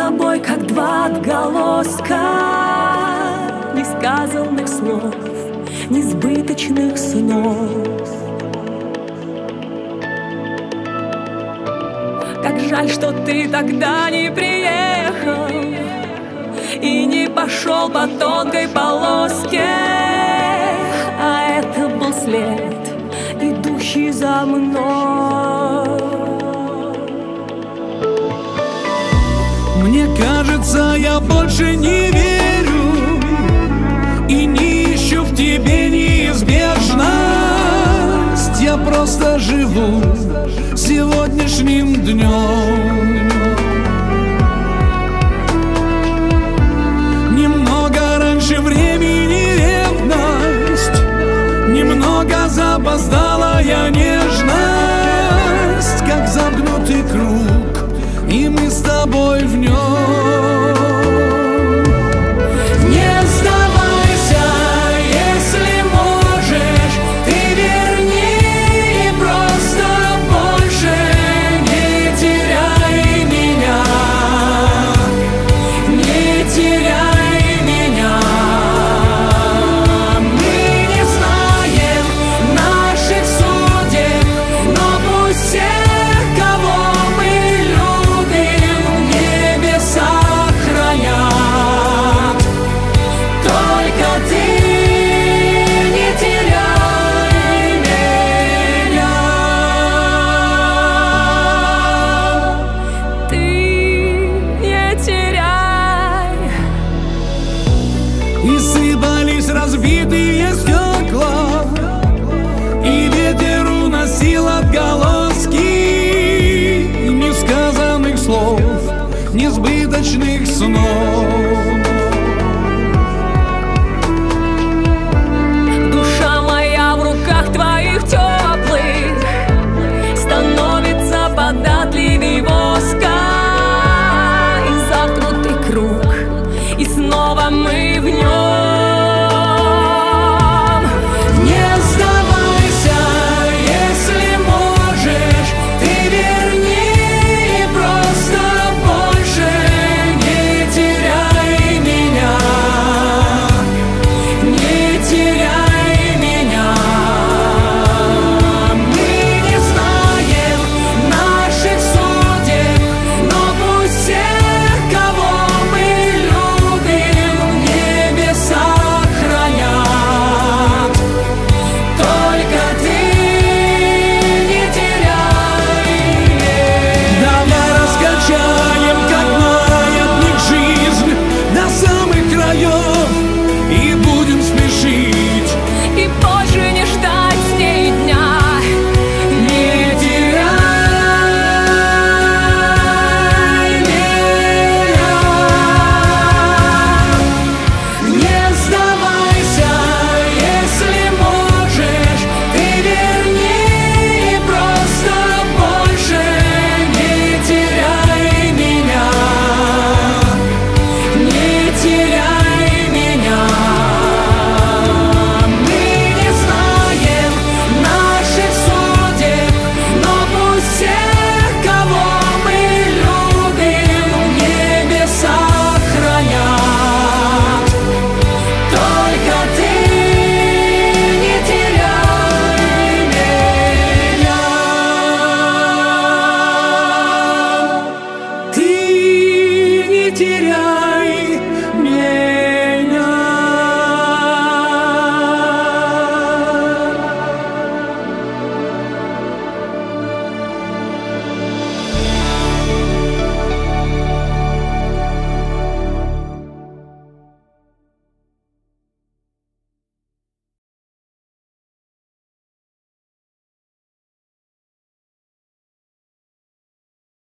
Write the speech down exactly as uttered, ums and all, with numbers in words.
тобой, как два отголоска несказанных слов, несбыточных снов. Как жаль, что ты тогда не приехал и не пошел по тонкой полоске, а это был след, идущий за мной. Мне кажется, я больше не верю и не ищу в тебе неизбежность. Я просто живу сегодняшним днем. Немного раньше времени ревность, немного запоздалая нежность, как замкнутый круг, и мы с тобой в нем. И сыпались разбитые стекла, и ветер уносил отголоски несказанных слов, несбыточных снов.